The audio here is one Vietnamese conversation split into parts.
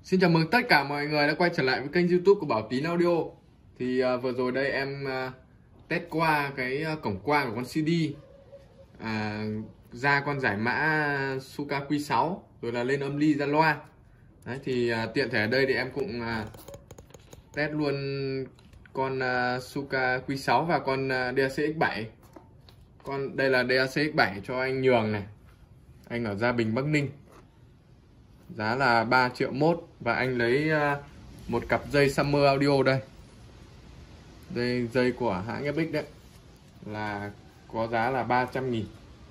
Xin chào mừng tất cả mọi người đã quay trở lại với kênh YouTube của Bảo Tín Audio. Thì vừa rồi đây em test qua cái cổng quang của con CD, ra con giải mã Shuka Q6 rồi là lên âm ly ra loa. Đấy, thì tiện thể ở đây thì em cũng test luôn con Shuka Q6 và con DAC X7. Đây là DAC X7 cho anh Nhường này, anh ở Gia Bình, Bắc Ninh. Giá là 3,1 triệu. Và anh lấy một cặp dây Summer Audio đây. Dây của hãng FX đấy, là có giá là 300.000.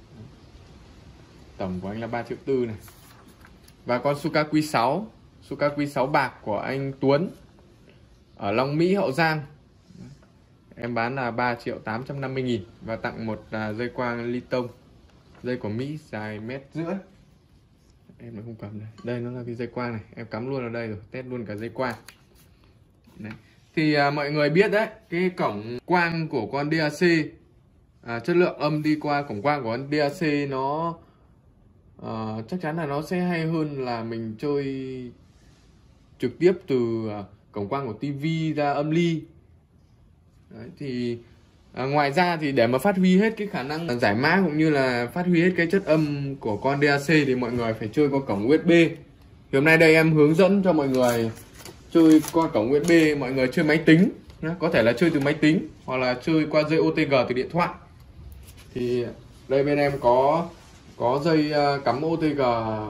Tổng của anh là 3,4 triệu này. Và con Shuka Q6 bạc của anh Tuấn ở Long Mỹ, Hậu Giang, em bán là 3.850.000 và tặng một dây quang ly tông, dây của Mỹ dài 1,5 m. Em nó không cầm đây. Đây nó là cái dây quang này, em cắm luôn ở đây rồi, test luôn cả dây quang. Đấy. Thì mọi người biết đấy, cái cổng quang của con DAC, chất lượng âm đi qua cổng quang của con DAC nó chắc chắn là nó sẽ hay hơn là mình chơi trực tiếp từ cổng quang của TV ra âm ly. Đấy, thì ngoài ra thì để mà phát huy hết cái khả năng giải mã cũng như là phát huy hết cái chất âm của con DAC thì mọi người phải chơi qua cổng USB. Thì hôm nay đây em hướng dẫn cho mọi người chơi qua cổng USB. Mọi người chơi máy tính, có thể là chơi từ máy tính hoặc là chơi qua dây OTG từ điện thoại. Thì đây bên em có dây cắm OTG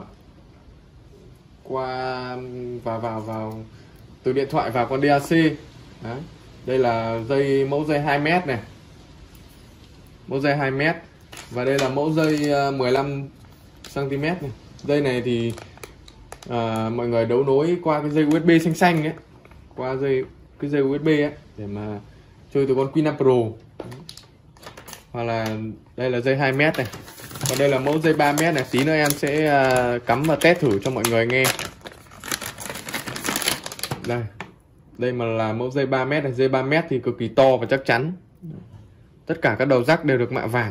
qua vào từ điện thoại vào con DAC. Đấy. Đây là mẫu dây 2 m này, mẫu dây 2 m, và đây là mẫu dây 15 cm này. Dây này thì mọi người đấu nối qua cái dây USB xanh ấy, qua cái dây USB ấy để mà chơi từ con Q5 Pro. Hoặc là đây là dây 2 m này, còn đây là mẫu dây 3 m này. Tí nữa em sẽ cắm và test thử cho mọi người nghe. Đây mà là mẫu dây 3 m này. Dây 3 m thì cực kỳ to và chắc chắn. Tất cả các đầu rắc đều được mạ vàng.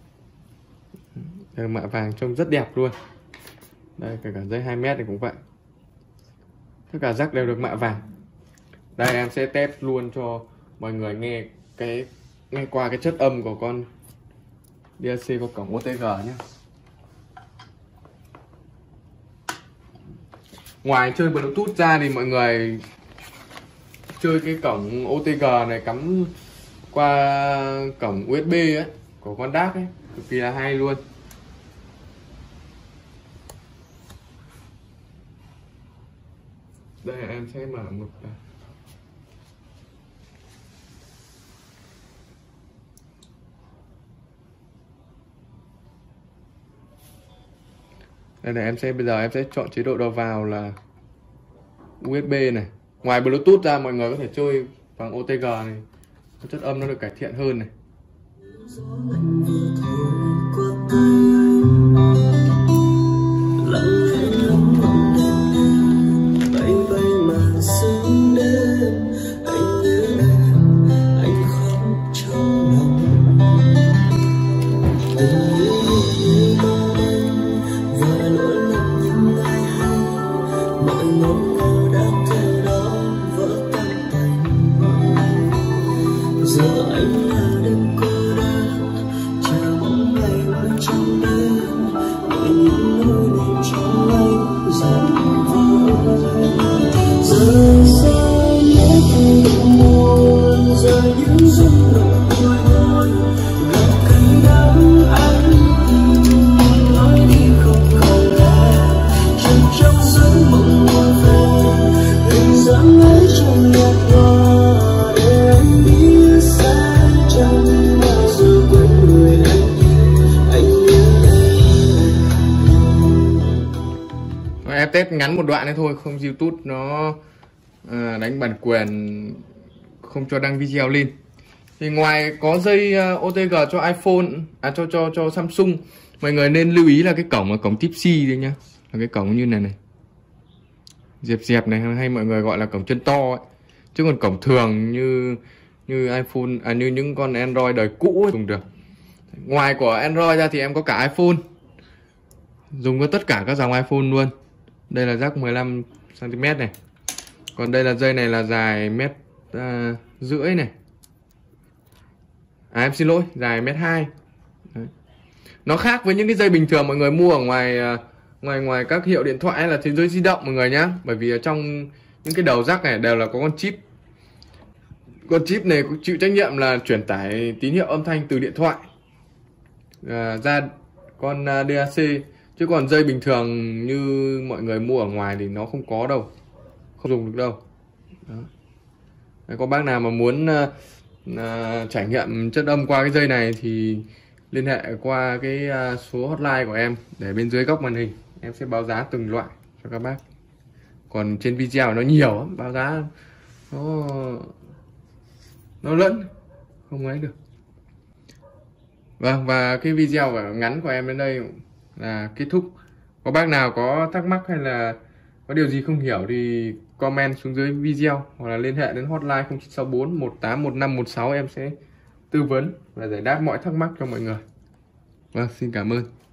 Mạ vàng trông rất đẹp luôn. Đây, cả dây 2 m này cũng vậy. Tất cả rắc đều được mạ vàng. Đây em sẽ test luôn cho mọi người nghe qua cái chất âm của con DAC qua cổng OTG nhé. Ngoài chơi Bluetooth ra thì mọi người chơi cái cổng OTG này cắm qua cổng USB ấy, của con DAC ấy, cực kỳ là hay luôn. Đây em sẽ mở một đây này, bây giờ em sẽ chọn chế độ đầu vào là USB này. Ngoài Bluetooth ra mọi người có thể chơi bằng OTG này, chất âm nó được cải thiện hơn này. Em test ngắn một đoạn này thôi, không YouTube nó đánh bản quyền không cho đăng video lên. Thì ngoài có dây OTG cho iPhone, cho Samsung, mọi người nên lưu ý là cái cổng là cổng Type C đây nhá, là cái cổng như này dẹp này, hay mọi người gọi là cổng chân to ấy. Chứ còn cổng thường như iPhone, như những con Android đời cũ ấy, dùng được. Ngoài của Android ra thì em có cả iPhone, dùng với tất cả các dòng iPhone luôn. Đây là jack 15 cm này. Còn đây là dây này là dài 1,5 m này. Em xin lỗi, dài 1,2 m. Nó khác với những cái dây bình thường mọi người mua ở ngoài các hiệu điện thoại hay là thế giới di động mọi người nhá. Bởi vì ở trong những cái đầu jack này đều là có con chip. Con chip này chịu trách nhiệm là truyền tải tín hiệu âm thanh từ điện thoại ra con DAC. Chứ còn dây bình thường như mọi người mua ở ngoài thì nó không có đâu, không dùng được đâu. Đó. Đấy, có bác nào mà muốn trải nghiệm chất âm qua cái dây này thì liên hệ qua cái số hotline của em để bên dưới góc màn hình, em sẽ báo giá từng loại cho các bác. Còn trên video nó nhiều lắm, báo giá nó lẫn không ấy được. Vâng, và cái video ngắn của em đến đây là kết thúc. Có bác nào có thắc mắc hay là có điều gì không hiểu thì comment xuống dưới video hoặc là liên hệ đến hotline 0964 181516, em sẽ tư vấn và giải đáp mọi thắc mắc cho mọi người. Vâng, xin cảm ơn.